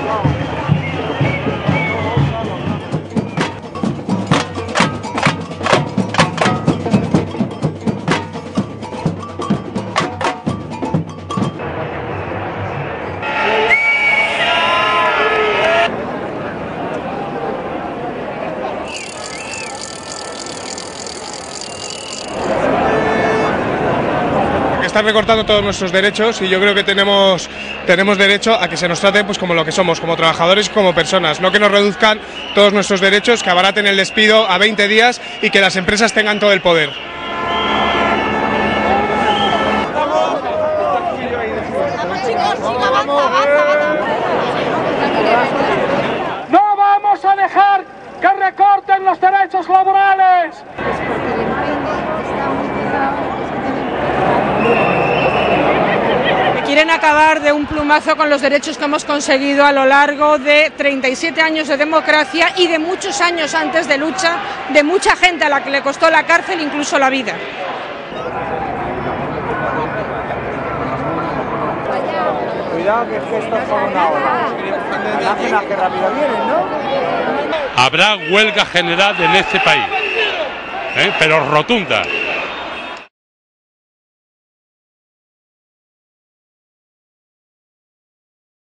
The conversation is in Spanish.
Están recortando todos nuestros derechos y yo creo que tenemos derecho a que se nos trate pues como lo que somos, como trabajadores y como personas, no que nos reduzcan todos nuestros derechos, que abaraten el despido a 20 días y que las empresas tengan todo el poder. ¡No vamos a dejar que recorten los derechos laborales! Quieren acabar de un plumazo con los derechos que hemos conseguido a lo largo de 37 años de democracia y de muchos años antes de lucha de mucha gente a la que le costó la cárcel, incluso la vida. Cuidado que es que esto es solo una hora. Lástima que rápido vienen, ¿no? Habrá huelga general en este país, pero rotunda.